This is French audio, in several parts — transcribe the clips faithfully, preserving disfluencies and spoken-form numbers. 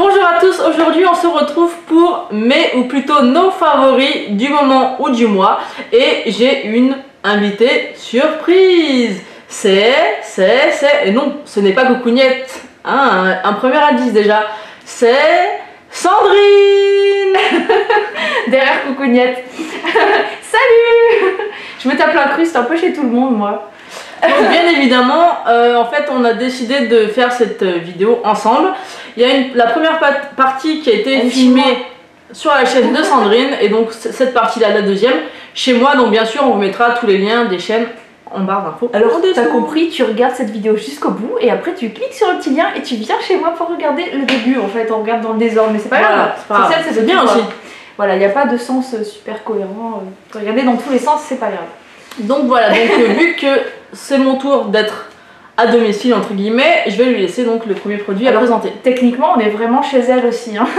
Bonjour à tous, aujourd'hui on se retrouve pour mes ou plutôt nos favoris du moment ou du mois et j'ai une invitée surprise. C'est, c'est, c'est, et non, ce n'est pas Coucougnette, hein, un, un premier indice déjà, c'est Sandrine. Derrière Coucougnette. Salut. Je me tape l'incruste un peu chez tout le monde moi. Donc bien évidemment, euh, en fait on a décidé de faire cette vidéo ensemble. Il y a une, la première partie qui a été Elle filmée sur la chaîne de Sandrine et donc cette partie là, la deuxième, chez moi. Donc bien sûr on vous mettra tous les liens des chaînes en barre d'infos. Alors t'as compris, tu regardes cette vidéo jusqu'au bout et après tu cliques sur le petit lien et tu viens chez moi pour regarder le début. En fait on regarde dans le désordre mais c'est pas grave, voilà, c'est c'est bien aussi. Voilà, il n'y a pas de sens super cohérent, regardez dans tous les sens, c'est pas grave. Donc voilà, donc euh, vu que c'est mon tour d'être à domicile entre guillemets, je vais lui laisser donc le premier produit Alors, à présenter. Techniquement on est vraiment chez elle aussi hein.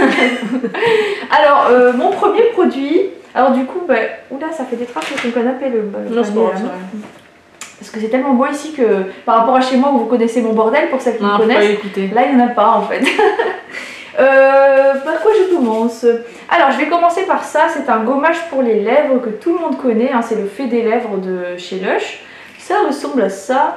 Alors euh, mon premier produit, alors du coup bah, oula ça fait des traces sur ton canapé le, le non, panier, pas, là, parce que c'est tellement beau ici que par rapport à chez moi où vous connaissez mon bordel pour celles qui non, me connaissent, là il n'y en a pas en fait. Euh, par quoi je commence? Alors je vais commencer par ça, c'est un gommage pour les lèvres que tout le monde connaît, hein, c'est le fait des lèvres de chez Lush. Ça ressemble à ça,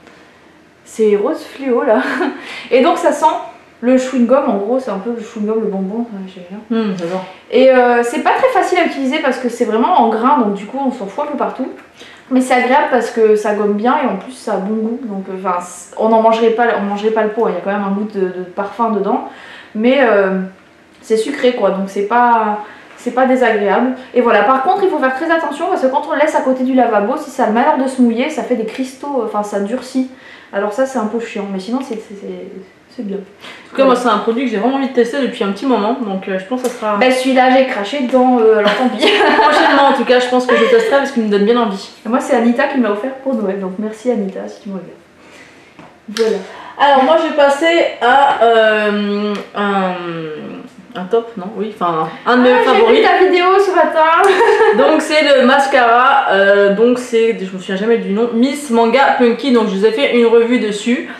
c'est rose fluo là, et donc ça sent le chewing-gum, en gros c'est un peu le chewing-gum, le bonbon, j'aime bien. Mmh, j'adore. Et euh, c'est pas très facile à utiliser parce que c'est vraiment en grain, donc du coup on s'en fout un peu partout. Mais c'est agréable parce que ça gomme bien et en plus ça a bon goût, donc enfin on n'en mangerait pas, on mangerait pas le pot, il y a quand même un goût de, de parfum dedans. Mais euh, c'est sucré quoi, donc c'est pas, c'est pas désagréable. Et voilà, par contre il faut faire très attention parce que quand on le laisse à côté du lavabo, si ça a le malheur de se mouiller, ça fait des cristaux, enfin ça durcit. Alors ça c'est un peu chiant, mais sinon c'est bien. En tout cas, ouais. Moi c'est un produit que j'ai vraiment envie de tester depuis un petit moment, donc euh, je pense que ça sera... Bah celui-là j'ai craché dedans, euh, alors tant pis. Prochainement en tout cas, je pense que je testerai parce qu'il me donne bien envie. Et moi c'est Anita qui m'a offert pour Noël, donc merci Anita si tu me regardes. Voilà. Alors moi je vais passer à euh, un, un top, non oui, enfin un de mes ah, favoris. J'ai vu ta vidéo ce matin. Donc c'est le mascara, euh, donc c'est, je me souviens jamais du nom, Miss Manga Punky, donc je vous ai fait une revue dessus,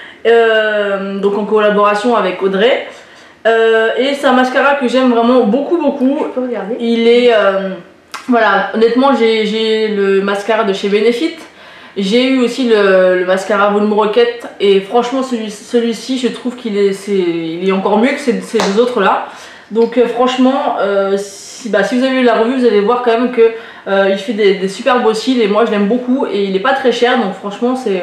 euh, donc en collaboration avec Audrey. Euh, et c'est un mascara que j'aime vraiment beaucoup beaucoup. Je peux regarder. Il est, euh, voilà, honnêtement j'ai le mascara de chez Benefit. J'ai eu aussi le, le mascara Volume Rocket et franchement celui-ci celui je trouve qu'il est, est, il est encore mieux que ces, ces deux autres là. Donc euh, franchement euh, si, bah, si vous avez vu la revue vous allez voir quand même que euh, il fait des, des super beaux cils et moi je l'aime beaucoup et il est pas très cher donc franchement c'est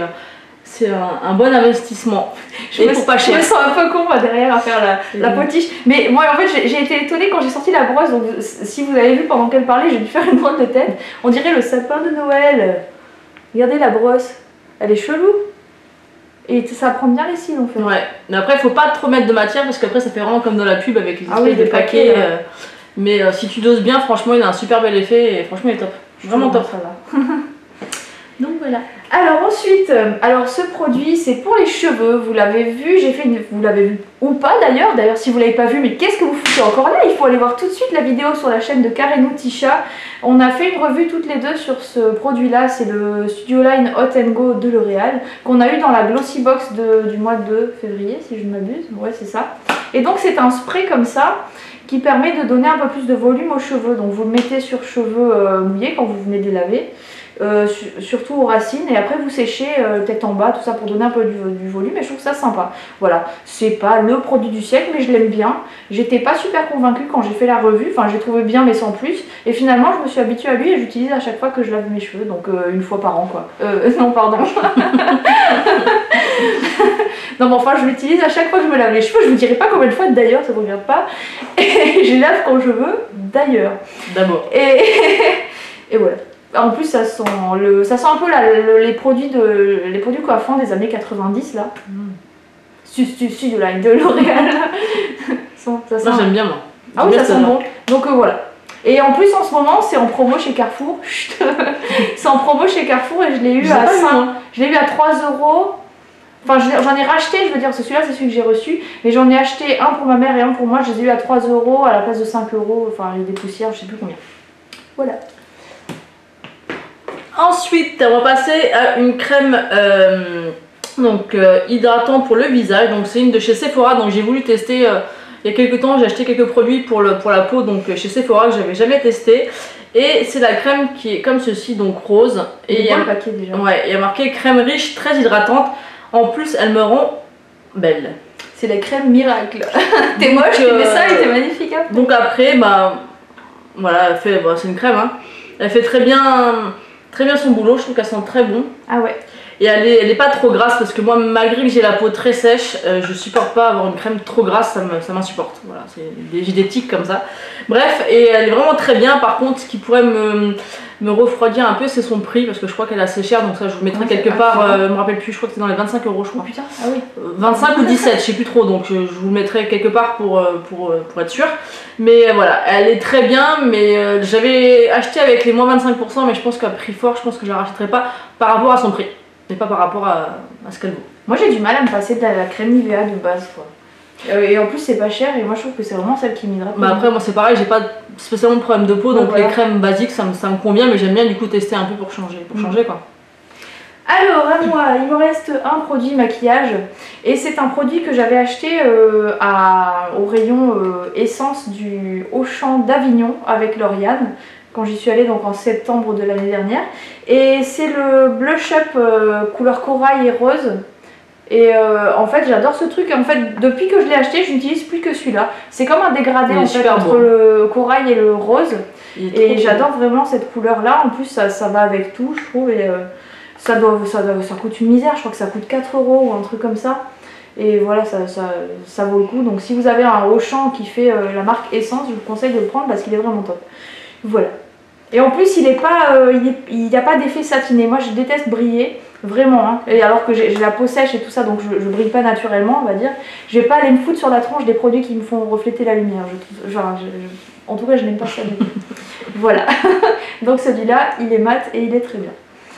un, un bon investissement. Je me, pas cher. Je me sens un peu con moi derrière à faire la, la potiche. Mais moi en fait j'ai été étonnée quand j'ai sorti la brosse, donc si vous avez vu pendant qu'elle parlait j'ai dû faire une drôle de tête. On dirait le sapin de Noël. Regardez la brosse, elle est chelou. Et ça prend bien les cils en fait. Ouais, mais après il faut pas trop mettre de matière parce qu'après ça fait vraiment comme dans la pub avec les ah oui, de paquets. paquets euh, mais euh, si tu doses bien, franchement il a un super bel effet et franchement il est top. Vraiment top. Ça va. Donc voilà. Alors ensuite, alors ce produit c'est pour les cheveux, vous l'avez vu, j'ai fait une... vous l'avez vu ou pas d'ailleurs, d'ailleurs si vous l'avez pas vu, mais qu'est-ce que vous foutez encore là? Il faut aller voir tout de suite la vidéo sur la chaîne de Karenou Tisha. On a fait une revue toutes les deux sur ce produit là, c'est le Studio Line Hot and Go de L'Oréal, qu'on a eu dans la Glossy Box de, du mois de février si je ne m'abuse, ouais c'est ça. Et donc c'est un spray comme ça, qui permet de donner un peu plus de volume aux cheveux, donc vous le mettez sur cheveux euh, mouillés quand vous venez de les laver. Euh, surtout aux racines et après vous séchez euh, tête en bas tout ça pour donner un peu du, du volume et je trouve ça sympa. Voilà, c'est pas le produit du siècle mais je l'aime bien. J'étais pas super convaincue quand j'ai fait la revue, enfin j'ai trouvé bien mais sans plus et finalement je me suis habituée à lui et j'utilise à chaque fois que je lave mes cheveux, donc euh, une fois par an quoi. Euh, non pardon. Non mais enfin je l'utilise à chaque fois que je me lave les cheveux, je vous dirai pas combien de fois d'ailleurs, ça ne regarde pas, et je les lave quand je veux d'ailleurs. D'abord. Et, et voilà. En plus ça sent, le, ça sent un peu la, le, les produits de les produits coiffants des années quatre-vingt-dix là. Mm. Studio Line de L'Oréal. Moi j'aime bien moi. Ah oui ça sent bon. Donc euh, voilà. Et en plus en ce moment c'est en promo chez Carrefour. C'est en promo chez Carrefour et je l'ai eu je à cinq, je l'ai eu à trois euros. Enfin j'en ai racheté, je veux dire, celui-là c'est celui que j'ai reçu, mais j'en ai acheté un pour ma mère et un pour moi, je les ai eu à trois euros à la place de cinq euros, enfin il y a des poussières, je sais plus combien. Voilà. Ensuite, on va passer à une crème euh, donc, euh, hydratant pour le visage. Donc c'est une de chez Sephora, donc j'ai voulu tester euh, Il y a quelques temps, j'ai acheté quelques produits pour, le, pour la peau donc chez Sephora que j'avais jamais testé. Et c'est la crème qui est comme ceci, donc rose. Et il y a, le paquet déjà. Ouais, il y a marqué crème riche, très hydratante. En plus, elle me rend belle. C'est la crème miracle. T'es moche, tu mets ça et t'es magnifique. Hein. Donc après, bah voilà, elle fait, bah, c'est une crème. Hein. Elle fait très bien, très bien son boulot. Je trouve qu'elle sent très bon. Ah ouais. Et elle est, elle est pas trop grasse parce que moi, malgré que j'ai la peau très sèche, euh, je supporte pas avoir une crème trop grasse, ça m'insupporte. Voilà, j'ai des tics comme ça. Bref, et elle est vraiment très bien. Par contre, ce qui pourrait me, me refroidir un peu, c'est son prix parce que je crois qu'elle est assez chère. Donc ça, je vous mettrai ouais, quelque part. Euh, je me rappelle plus. Je crois que c'est dans les vingt-cinq euros, je crois. Oh putain, ah oui. vingt-cinq ou dix-sept, je sais plus trop. Donc je, je vous le mettrai quelque part pour, pour, pour être sûr. Mais voilà, elle est très bien. Mais euh, j'avais acheté avec les moins vingt-cinq pour cent, mais je pense qu'à prix fort, je pense que je la rachèterai pas par rapport à son prix. Mais pas par rapport à, à ce qu'elle vaut. Moi j'ai du mal à me passer de la, la crème Nivea de base quoi. Et en plus c'est pas cher et moi je trouve que c'est vraiment celle qui m'hydrate. Bah après moi c'est pareil, j'ai pas spécialement de problème de peau donc, donc voilà. Les crèmes basiques ça me, ça me convient mais j'aime bien du coup tester un peu pour changer, pour mmh. changer quoi. Alors à moi il me reste un produit maquillage et c'est un produit que j'avais acheté euh, à, au rayon euh, essence du Auchan d'Avignon avec Lauriane. Quand j'y suis allée donc en septembre de l'année dernière et c'est le blush up euh, couleur corail et rose et euh, en fait j'adore ce truc et en fait depuis que je l'ai acheté je n'utilise plus que celui-là, c'est comme un dégradé en fait entre bon. le corail et le rose et j'adore vraiment cette couleur là, en plus ça, ça va avec tout je trouve et euh, ça, doit, ça, doit, ça coûte une misère, je crois que ça coûte quatre euros ou un truc comme ça et voilà ça, ça, ça vaut le coup donc si vous avez un Auchan qui fait euh, la marque Essence je vous conseille de le prendre parce qu'il est vraiment top. Voilà. Et en plus, il n'est pas, euh, il n'y a pas d'effet satiné. Moi, je déteste briller, vraiment. Hein. Et alors que j'ai la peau sèche et tout ça, donc je, ne brille pas naturellement, on va dire. Je vais pas aller me foutre sur la tronche des produits qui me font refléter la lumière. Je, genre, je, je, en tout cas, je n'aime pas ça du tout. Voilà. Donc celui-là, il est mat et il est très bien.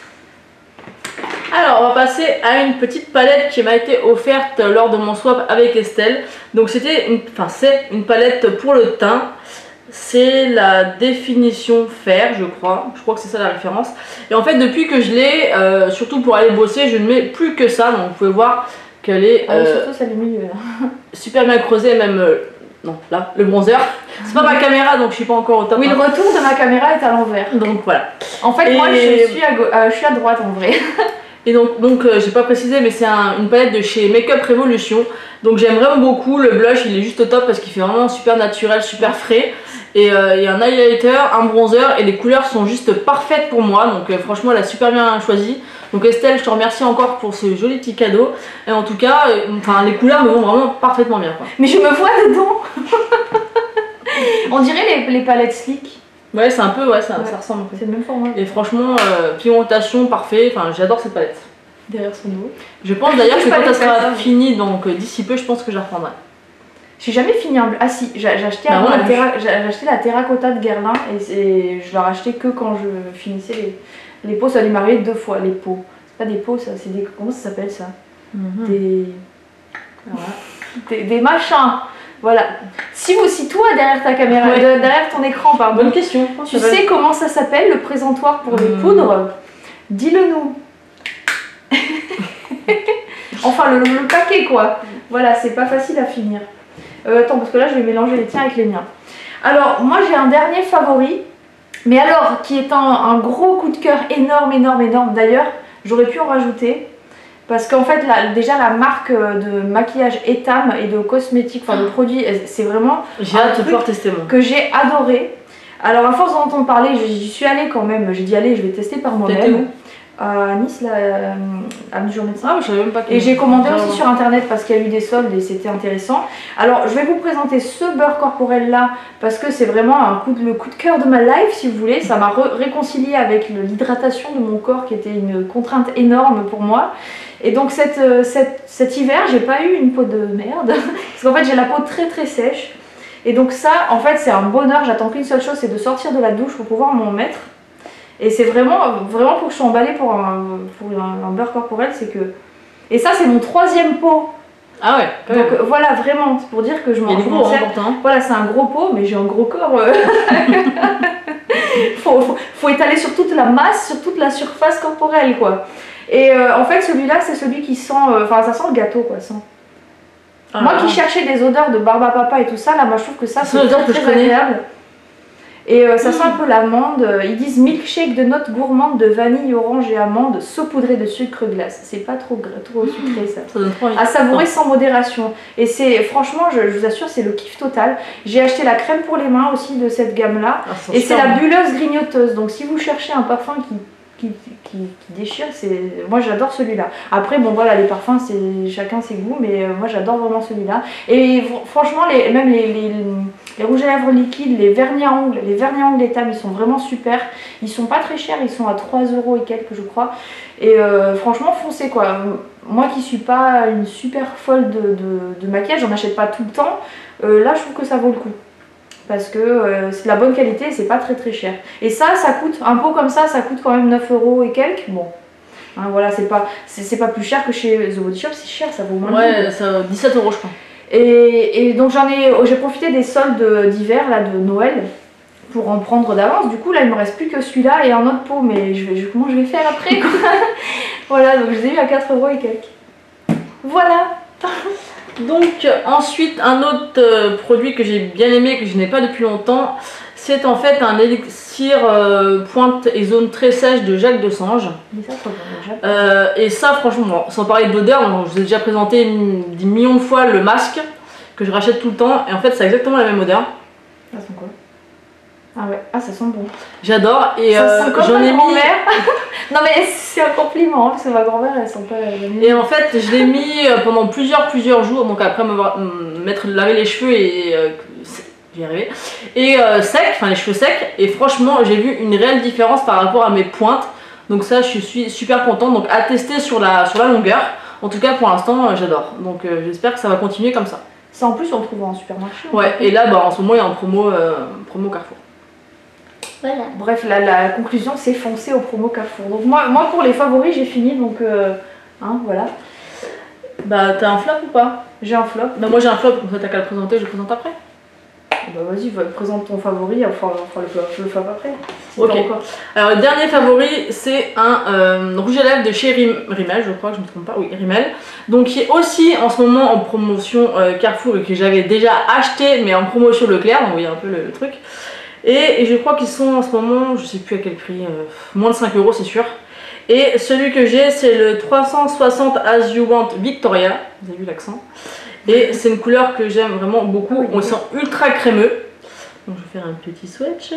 Alors, on va passer à une petite palette qui m'a été offerte lors de mon swap avec Estelle. Donc, c'était, une, enfin, c'est une palette pour le teint. C'est la définition fer, je crois. Je crois que c'est ça la référence. Et en fait, depuis que je l'ai, euh, surtout pour aller bosser, je ne mets plus que ça. Donc, vous pouvez voir qu'elle est euh, ah, surtout, ça l'est milieu, là. super bien creusée, même euh, non, là, le bronzer. C'est pas ma caméra, donc je suis pas encore au top. Oui, le retour de ma caméra est à l'envers. Donc voilà. En fait, et... moi, je suis, à go... euh, je suis à droite en vrai. Et donc, donc euh, j'ai pas précisé, mais c'est un, une palette de chez Make Up Revolution. Donc j'aime vraiment beaucoup. Le blush, il est juste au top parce qu'il fait vraiment super naturel, super frais. Et euh, il y a un highlighter, un bronzer et les couleurs sont juste parfaites pour moi. Donc euh, franchement, elle a super bien choisi. Donc Estelle, je te remercie encore pour ce joli petit cadeau. Et en tout cas, euh, enfin, les couleurs me vont vraiment parfaitement bien, quoi. Mais je me vois dedans. On dirait les, les palettes Sleek. Ouais, c'est un peu, ouais, ça, ouais, ça ressemble. C'est le même format. Et franchement, euh, pigmentation parfait. Enfin, j'adore cette palette. Derrière son dos. Je pense d'ailleurs que quand elle sera finie, donc euh, d'ici peu, je pense que je la reprendrai. J'ai jamais fini en bleu. Ah si, j'ai acheté, bah ouais, la terra... acheté la terracotta de Guerlain et je l'ai racheté que quand je finissais les, les pots. Ça lui m'arrivait deux fois, les pots. C'est pas des pots, ça, c'est des. Comment ça s'appelle ça? mm-hmm. Des... Voilà. des. Des machins. Voilà. Si vous, si toi derrière ta caméra, ouais. de, derrière ton écran, pardon. Bonne question. Tu sais comment ça s'appelle le présentoir pour mmh. les poudres? Dis-le nous. Enfin le, le paquet quoi. Voilà, c'est pas facile à finir. Euh, attends, parce que là je vais mélanger les tiens avec les miens. Alors moi j'ai un dernier favori, mais alors qui est un, un gros coup de cœur énorme, énorme, énorme. D'ailleurs, j'aurais pu en rajouter. Parce qu'en fait, la, déjà la marque de maquillage Etam et de cosmétiques, enfin de produits, c'est vraiment j'ai hâte de pouvoir tester moi. Que j'ai adoré. Alors à force d'entendre parler, j'y suis allée quand même. J'ai dit allez, je vais tester par moi-même. À Nice, là, à Mesure Médecin. Ah, je savais même pas. Et j'ai commandé aussi sur internet parce qu'il y a eu des soldes et c'était intéressant. Alors je vais vous présenter ce beurre corporel là parce que c'est vraiment un coup de, le coup de cœur de ma life si vous voulez. Ça m'a réconcilié avec l'hydratation de mon corps qui était une contrainte énorme pour moi. Et donc cette, cette, cet hiver, j'ai pas eu une peau de merde parce qu'en fait j'ai la peau très très sèche. Et donc ça, en fait, c'est un bonheur. J'attends qu'une seule chose, c'est de sortir de la douche pour pouvoir m'en mettre. Et c'est vraiment, vraiment pour que je sois emballée pour un, pour un, un beurre corporel, c'est que... Et ça, c'est mon troisième pot. Ah ouais, quand donc même. Voilà, vraiment, c'est pour dire que je m'en sers. Hein, voilà, c'est un gros pot, mais j'ai un gros corps. Euh... faut, faut, faut étaler sur toute la masse, sur toute la surface corporelle, quoi. Et euh, en fait, celui-là, c'est celui qui sent... Enfin, euh, ça sent le gâteau, quoi, sent. Ah, moi qui cherchais des odeurs de barbe à papa et tout ça, là moi je trouve que ça c'est très, très agréable. Et euh, ça mmh. sent un peu l'amande. Ils disent milkshake de notes gourmandes de vanille, orange et amande, saupoudré de sucre glace. C'est pas trop, trop sucré ça. Ça donne trop envie. À savourer sans modération. Et c'est franchement, je, je vous assure, c'est le kiff total. J'ai acheté la crème pour les mains aussi de cette gamme-là. Ah, et c'est la bulleuse grignoteuse. Donc si vous cherchez un parfum qui Qui, qui, qui déchire, c'est moi j'adore celui-là. Après bon voilà, les parfums c'est chacun ses goûts, mais euh, moi j'adore vraiment celui-là. Et franchement les, même les, les, les rouges à lèvres liquides, les vernis à ongles, les vernis à ongles Etam, ils sont vraiment super. Ils sont pas très chers, ils sont à trois euros et quelques je crois. Et euh, franchement foncez quoi. Moi qui suis pas une super folle de, de, de maquillage, j'en achète pas tout le temps. Euh, là je trouve que ça vaut le coup. Parce que euh, c'est de la bonne qualité et c'est pas très très cher. Et ça, ça coûte, un pot comme ça, ça coûte quand même neuf euros et quelques. Bon, hein, voilà, c'est pas, c'est pas plus cher que chez The Body Shop, c'est cher, ça vaut moins. Ouais, ça, dix-sept euros je crois. Et, et donc j'en ai, j'ai profité des soldes d'hiver, là, de Noël, pour en prendre d'avance. Du coup, là, il me reste plus que celui-là et un autre pot, mais je vais, je, comment je vais faire après quoi. Voilà, donc je les ai eu à quatre euros et quelques. Voilà. Donc ensuite un autre euh, produit que j'ai bien aimé, que je n'ai pas depuis longtemps, c'est en fait un élixir euh, pointe et zone très sèche de Jacques Dessange. Euh, et ça franchement, bon, sans parler d'odeur, je vous ai déjà présenté des millions de fois le masque que je rachète tout le temps et en fait c'est exactement la même odeur. Ça sent quoi? Ah ouais, ah ça sent bon. J'adore et euh, j'en ai mis... Non mais c'est un compliment, parce que ma grand-mère elle sent pas la vanille. Et en fait je l'ai mis pendant plusieurs plusieurs jours, donc après me mettre laver les cheveux et... Euh, j'y arrivé. Et euh, sec, enfin les cheveux secs, et franchement j'ai vu une réelle différence par rapport à mes pointes. Donc ça je suis super contente, donc à tester sur la, sur la longueur. En tout cas pour l'instant euh, j'adore, donc euh, j'espère que ça va continuer comme ça. Ça en plus on le trouve en supermarché. Ouais, et là bah, en ce moment il y a en promo, euh, promo Carrefour. Voilà. Bref, la, la conclusion c'est foncer au promo Carrefour. Donc moi, moi pour les favoris j'ai fini, donc euh, hein, voilà. Bah t'as un flop ou pas? J'ai un flop. Bah moi j'ai un flop, comme ça t'as qu'à le présenter, je le présente après. Bah vas-y, présente ton favori, enfin, on fera le flop, le flop après. Ok. Alors le dernier favori c'est un euh, rouge à lèvres de chez Rimmel, je crois que je ne me trompe pas, oui Rimmel. Donc qui est aussi en ce moment en promotion euh, Carrefour et que j'avais déjà acheté mais en promotion Leclerc, donc vous voyez un peu le, le truc. Et, et je crois qu'ils sont en ce moment, je sais plus à quel prix, euh, moins de cinq euros c'est sûr. Et celui que j'ai c'est le trois cent soixante As You Want Victoria, vous avez vu l'accent. Et c'est une couleur que j'aime vraiment beaucoup, on sent ultra crémeux. Donc je vais faire un petit swatch.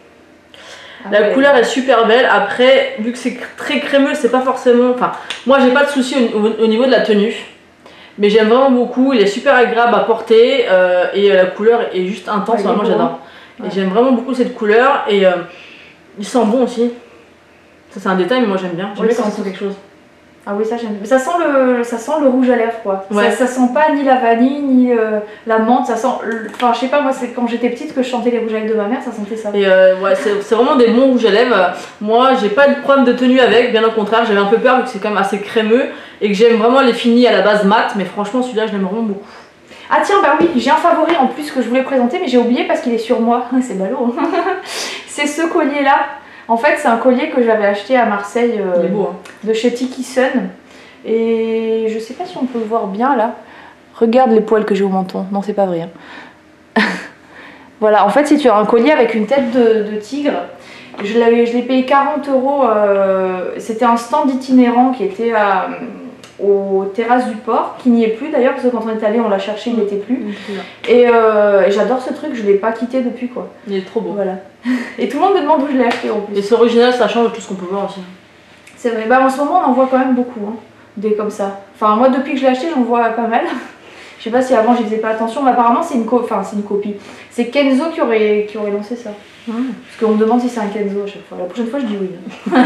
Ah la ouais. couleur est super belle, après vu que c'est très crémeux c'est pas forcément... Enfin moi j'ai pas de souci au, au, au niveau de la tenue. Mais j'aime vraiment beaucoup, il est super agréable à porter euh, et la couleur est juste intense, ouais, vraiment j'adore. Ouais. Et j'aime vraiment beaucoup cette couleur et euh, il sent bon aussi. Ça c'est un détail mais moi j'aime bien, j'aime bien quand ça sent quelque chose. Ah oui ça j'aime. Ça sent le ça sent le rouge à lèvres quoi. Ouais. Ça, ça sent pas ni la vanille ni euh, la menthe, ça sent... Enfin je sais pas, moi c'est quand j'étais petite que je chantais les rouges à lèvres de ma mère, ça sentait ça. Et euh, ouais c'est vraiment des bons rouges à lèvres. Moi j'ai pas de problème de tenue avec, bien au contraire, j'avais un peu peur vu que c'est quand même assez crémeux et que j'aime vraiment les finis à la base mat, mais franchement celui-là je l'aime vraiment beaucoup. Ah tiens, bah oui, j'ai un favori en plus que je voulais présenter mais j'ai oublié parce qu'il est sur moi, c'est ballot. C'est ce collier là. En fait c'est un collier que j'avais acheté à Marseille euh, beau, hein. de chez Tiki Sun. Et je sais pas si on peut le voir bien là. Regarde les poils que j'ai au menton, non c'est pas vrai. Hein. Voilà, en fait c'est un collier avec une tête de, de tigre. Je l'ai payé quarante euros, euh, c'était un stand itinérant qui était à... aux terrasses du port, qui n'y est plus d'ailleurs parce que quand on est allé on l'a cherché, il n'était plus. Et, euh, et j'adore ce truc, je l'ai pas quitté depuis quoi. Il est trop beau. Voilà. Et tout le monde me demande où je l'ai acheté en plus. Et c'est original, ça change de tout ce qu'on peut voir aussi. C'est vrai, bah en ce moment on en voit quand même beaucoup, hein, des comme ça. Enfin moi depuis que je l'ai acheté j'en vois pas mal. Je sais pas si avant j'y faisais pas attention, mais apparemment c'est une, co enfin, une copie. C'est Kenzo qui aurait, qui aurait lancé ça. Mmh. Parce qu'on me demande si c'est un Kenzo à chaque fois. La prochaine fois je dis oui.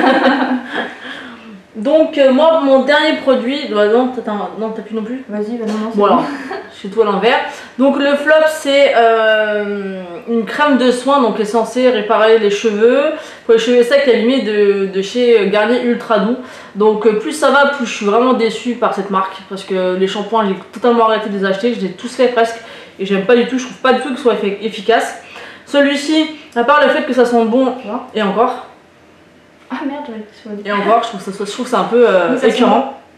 Donc euh, moi mon dernier produit, bah, non t'as plus non plus. Vas-y, bah non, non, voilà, bon. Je suis tout à l'envers. Donc le flop c'est euh, une crème de soin, donc elle est censée réparer les cheveux. Pour les cheveux secs, elle est limite de, de chez Garnier Ultra Doux. Donc euh, plus ça va, plus je suis vraiment déçue par cette marque. Parce que les shampoings, j'ai totalement arrêté de les acheter, je les ai tous fait presque. Et j'aime pas du tout, je trouve pas du tout qu'ils soient efficaces. Celui-ci, à part le fait que ça sent bon, et encore. Ah merde, j'aurais pu. Et encore, je trouve ça, je trouve ça un peu euh, écœurant.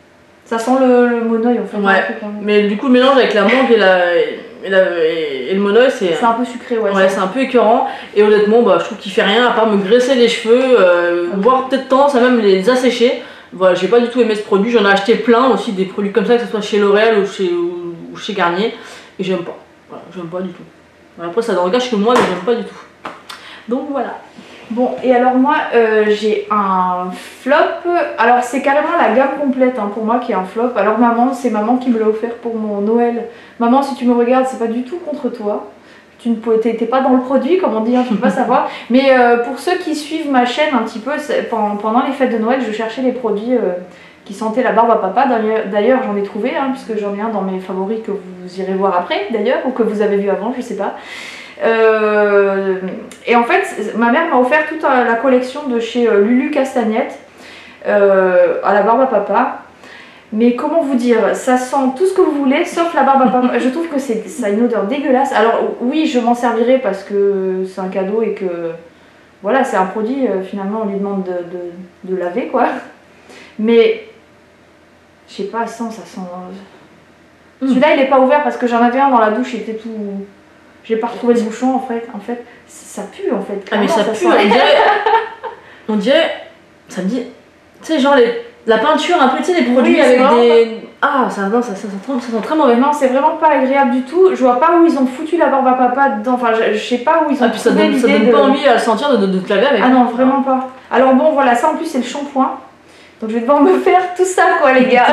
Ça sent le, le monoeil en fait. Ouais, peu, mais du coup le mélange avec la mangue et, la, et, la, et le monoeil c'est... C'est un peu sucré, ouais. Ouais, c'est un peu écœurant. Et honnêtement, bah, je trouve qu'il fait rien à part me graisser les cheveux, euh, okay. voire peut-être tendance à même les assécher. Voilà, j'ai pas du tout aimé ce produit, j'en ai acheté plein aussi, des produits comme ça, que ce soit chez L'Oréal ou chez, ou, ou chez Garnier. Et j'aime pas, voilà, j'aime pas du tout. Après ça n'engage que moi, mais j'aime pas du tout. Donc voilà. Bon, et alors moi, euh, j'ai un flop. Alors c'est carrément la gamme complète hein, pour moi qui est un flop. Alors maman, c'est maman qui me l'a offert pour mon Noël. Maman, si tu me regardes, c'est pas du tout contre toi. Tu n'étais pas dans le produit, comme on dit, hein, tu peux pas savoir. Mais euh, pour ceux qui suivent ma chaîne un petit peu, pendant, pendant les fêtes de Noël, je cherchais les produits euh, qui sentaient la barbe à papa. D'ailleurs, j'en ai trouvé, hein, puisque j'en ai un dans mes favoris que vous irez voir après, d'ailleurs, ou que vous avez vu avant, je sais pas. Euh, et en fait, ma mère m'a offert toute la collection de chez Lulu Castagnette euh, à la barbe à papa. Mais comment vous dire, ça sent tout ce que vous voulez sauf la barbe à papa. Je trouve que ça a une odeur dégueulasse. Alors oui, je m'en servirai parce que c'est un cadeau et que voilà, c'est un produit, euh, finalement on lui demande de, de, de laver quoi. Mais je sais pas, ça sent, ça sent... Mmh. Celui-là il est pas ouvert parce que j'en avais un dans la douche, il était tout... J'ai pas retrouvé le bouchon en fait, en fait, ça pue en fait. Ah mais ça, ça pue, on dirait, on dirait, ça me dit, tu sais genre les, la peinture un peu, tu sais les produits oui, avec des... Pas... Ah ça, non, ça, ça, ça, ça, ça sent très mauvais. Non c'est vraiment pas agréable du tout, je vois pas où ils ont foutu la barbe à papa dedans, enfin je, je sais pas où ils ont ah, puis ça donne, ça donne de... pas envie à le sentir de, de, de te laver avec. Ah non vraiment pas. Alors bon voilà, ça en plus c'est le shampoing, donc je vais devoir me faire tout ça quoi les gars.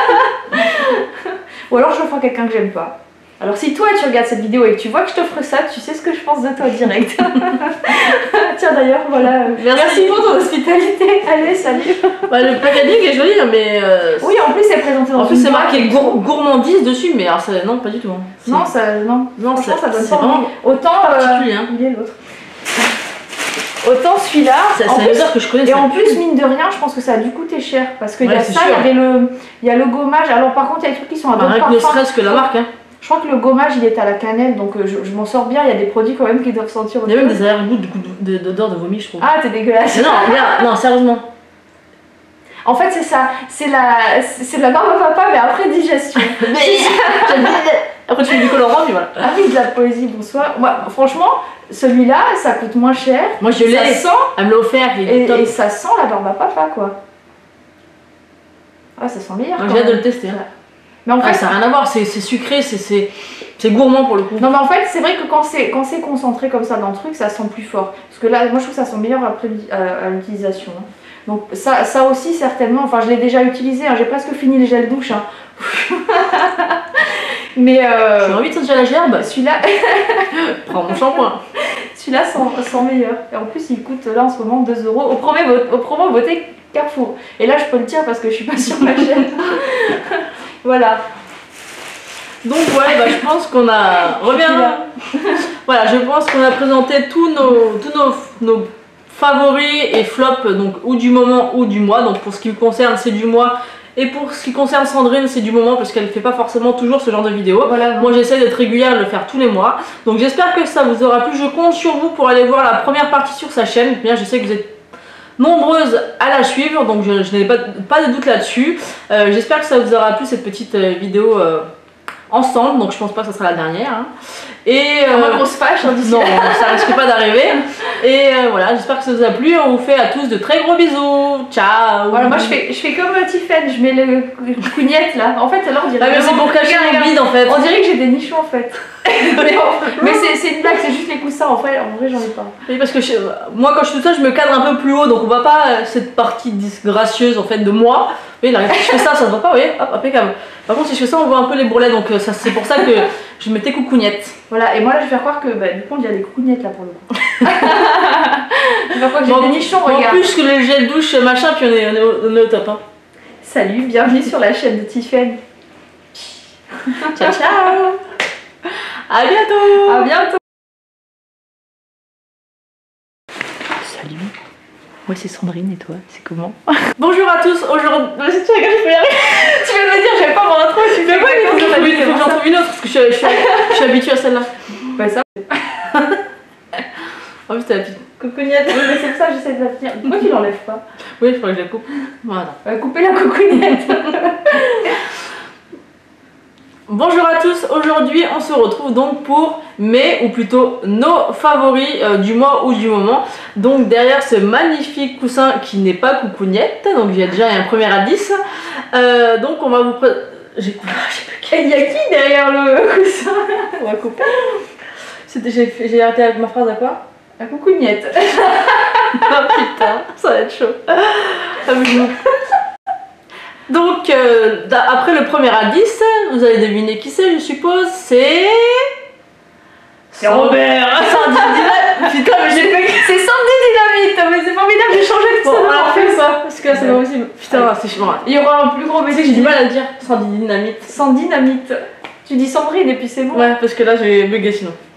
Ou alors je ferai quelqu'un que j'aime pas. Alors si toi tu regardes cette vidéo et que tu vois que je t'offre ça, tu sais ce que je pense de toi direct. Tiens d'ailleurs, voilà. Merci. Merci pour ton hospitalité. Allez, salut. Bah, le packaging est joli, mais... Euh, oui, en plus c'est présenté dans en plus c'est marqué gour gourmandise dessus, mais alors ça, non, pas du tout. Hein. Non, ça, non. non ça, ça donne pas envie. Autant particulier. Euh, il est l'autre. Autant celui-là, c'est une odeur que je connais. Et en plus, mine de rien, je pense que ça a dû coûter cher. Parce qu'il ouais, y a ça, il y avait le, il y a le gommage. Alors par contre, il y a des trucs qui sont à d'autres parfums. Ne serait-ce que la marque, hein. Je crois que le gommage il est à la cannelle, donc euh, je, je m'en sors bien. Il y a des produits quand même qui doivent sentir. Il y a même des arrière-goûts d'odeur de vomi, je trouve. Ah, t'es dégueulasse. Non, regarde, non, sérieusement. En fait, c'est ça. C'est la, c'est de la barbe à papa, mais après digestion. Après, tu fais du colorant, puis voilà. Ah oui, de la poésie, bonsoir. Moi, franchement, celui-là, ça coûte moins cher. Moi, je l'ai. Sent. Elle me l'a offert. Et, et ça sent la barbe à papa, quoi. Ah, ça sent meilleur. J'ai hâte de le tester. Hein. Mais en fait, ah, ça n'a rien à voir, c'est sucré, c'est gourmand pour le coup. Non mais en fait c'est vrai que quand c'est quand c'est concentré comme ça dans le truc, ça sent plus fort. Parce que là, moi je trouve que ça sent meilleur après à, à l'utilisation. Hein. Donc ça, ça aussi certainement, enfin je l'ai déjà utilisé, hein, j'ai presque fini les gels douche. Hein. Mais euh, j'ai envie de sentir la gerbe. Celui-là... Prends mon shampoing. Celui-là sent, sent meilleur. Et en plus il coûte là en ce moment deux euros au promo, au promo beauté Carrefour. Et là je peux le dire parce que je suis pas sur ma chaîne. Voilà. Donc ouais, bah, je pense qu'on a... Reviens. Voilà, je pense qu'on a présenté tous nos, tous nos, nos favoris et flops, donc ou du moment ou du mois. Donc pour ce qui me concerne, c'est du mois. Et pour ce qui concerne Sandrine, c'est du moment parce qu'elle ne fait pas forcément toujours ce genre de vidéo. Voilà. Moi j'essaie d'être régulière et de le faire tous les mois. Donc j'espère que ça vous aura plu. Je compte sur vous pour aller voir la première partie sur sa chaîne. Bien, je sais que vous êtes nombreuses à la suivre, donc je, je n'ai pas, pas de doute là-dessus. Euh, J'espère que ça vous aura plu cette petite euh, vidéo euh, ensemble, donc je pense pas que ce sera la dernière. Hein. Et euh, moi qu'on se fâche, hein, non, ça risque pas d'arriver. Et euh, voilà, j'espère que ça vous a plu. On vous fait à tous de très gros bisous. Ciao. Voilà, moi je fais, je fais comme Tiffen, je mets le, le cougnette là. En fait, alors on dirait. Ah, mais c'est pour cacher mon bide en fait. On dirait que j'ai des nichons en fait. mais mais c'est une blague, c'est juste les coussins. En fait, en vrai, j'en ai pas. Oui, parce que je, moi, quand je suis toute seule, je me cadre un peu plus haut, donc on voit pas euh, cette partie disgracieuse en fait de moi. Oui, là, si je fais ça, ça se voit pas, oui, hop, impeccable. Par contre, si je fais ça, on voit un peu les bourrelets, donc euh, c'est pour ça que je mettais coucougnettes. Voilà, et moi là, je vais faire croire que bah, du coup, il y a des coucougnettes là pour le coup. Je vais faire croire que j'ai bon, des nichons, regarde. En plus que le gel douche, machin, puis on est, on est, au, on est au top. Hein. Salut, bienvenue sur la chaîne de Tiffen. Ciao, ciao. À bientôt. À bientôt. Salut. Moi c'est Sandrine et toi, c'est comment? Bonjour à tous, aujourd'hui... Tu rigoles, je peux y arriver. Tu viens de me dire, je vais pas m'en retrouver, tu fais quoi? Il faut que j'en trouve une autre parce que je suis, je suis, je suis habituée à celle-là. Bah ça. En plus t'as la petite coucounette. Oui mais c'est pour ça que j'essaie de la tenir. Pourquoi tu l'enlèves pas? Oui, il faudrait que je la coupe. Voilà. Euh, couper la coucounette. Bonjour à tous, aujourd'hui on se retrouve donc pour mes, ou plutôt nos favoris euh, du mois ou du moment. Donc derrière ce magnifique coussin qui n'est pas coucougnette, donc j'ai déjà un premier indice. Euh, donc on va vous présenter... J'ai Il y a qui derrière le coussin? On va couper. J'ai arrêté avec ma phrase à quoi? La coucougnette. Ah putain, ça va être chaud. Donc, euh, après le premier indice, vous allez deviner qui c'est, je suppose. C'est. C'est Robert. Sandy Dynamite. Putain, mais j'ai fait. C'est Sandy Dynamite. Mais c'est formidable, j'ai changé de Bon, pseudo. on a fait ça, parce que là, c'est pas possible. Putain, c'est chiant. Il y aura un plus gros Tu sais baiser. que j'ai du mal à le dire, Sandy Dynamite. Sandy Dynamite. Tu dis Sandrine et puis c'est bon. Ouais, parce que là, j'ai bugué sinon.